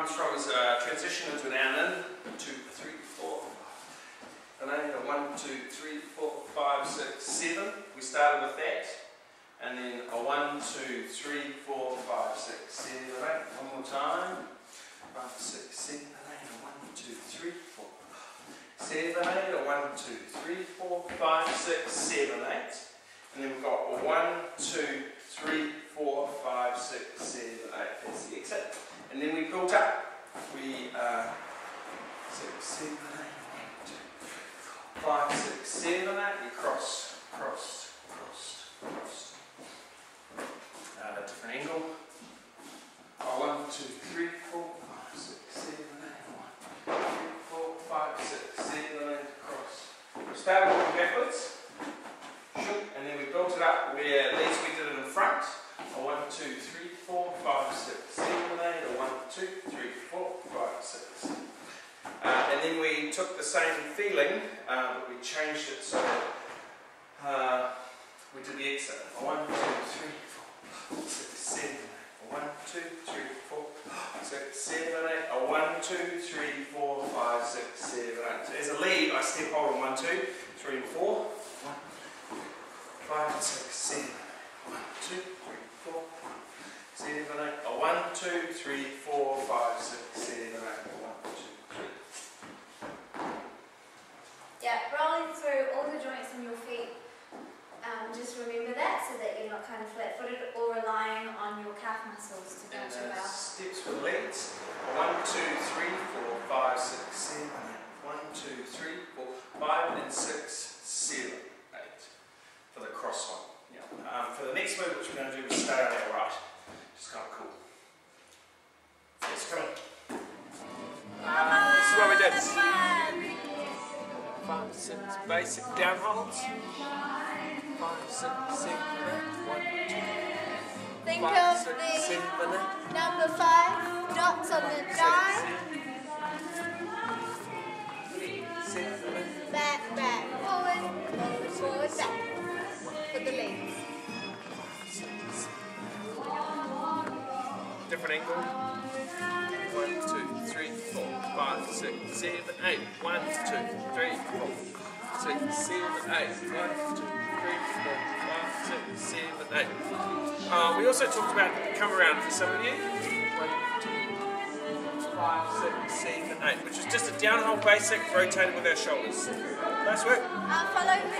comes from is a transition into an and in. 2, 3, 4. And then a 1, 2, 3, 4, 5, 6, 7. We started with that. And then a 1, 2, 3, 4, 5, 6, 7, 8. One more time. 5, 6, 7, 8. A 1, 2, 3, 4, 7, 8. A 1, 2, 3, 4, 5, 6, 7, 8. And then we've got a 1, 2, 3, 4, 5, 6, 7, 8. That's the exit. And then we built up. We 6, 7, 8. 5, 6, 7, 8. We crossed. Different angle. 1, 2, 3, 4, 5, 6, 7, 8. 1, 2, 3, 4, 5, 6, 7, 8. Cross. We started walking backwards. And then we built it up where these we did it in front. A 1, 2, 3, 4, 5, 6, 7, 8. A 1, 2, 3, 4, 5, 6. And then we took the same feeling, but we changed it so that we did the exit. A 1, 2, 3, 4, 6, 7, 8. A 1, 2, 3, 4, 6, 7, 8. A 1, 2, 3, 4, 5, 6, 7, 8. So as a lead, I step hold on 1, 2, 3, and 4. 1, 5, 6, 7, 1, 2, 3, 4, 7, 8. A 1, 2, 3, 4, 5, 6, 7, 8. 1, 2, 3. Yeah, rolling through all the joints in your feet. Just remember that so that you're not kind of flat-footed or relying on your calf muscles to bounce about. Steps for the legs. 1, 2, 3, 4, 5, 6, 7, 8. 1, 2, 3, 4, 5, and 6, 7, 8. For the cross one. Yeah. For the next move, which we're going to do is stay on our right. Just kind of cool. Yes, come on. This is what we did. 5, 6, basic down holds. 5, 6, 7, 8. 1, 2. Think 5, of 6, the 7, 8. number 5 dots on the die. 7, 8. Back, forward, forward, back. For the legs. Different angle. 1, 2, 3, 4, 5, 6, 7, 8. 1, 2, 3, 4, 6, 7, 8. 1, 2, 3, 4, 5, 6, 7, 8. We also talked about come around for some of you. 1, 2, 5, 6, 7, 8, which is just a down hold basic rotating with our shoulders. Nice work. Follow me.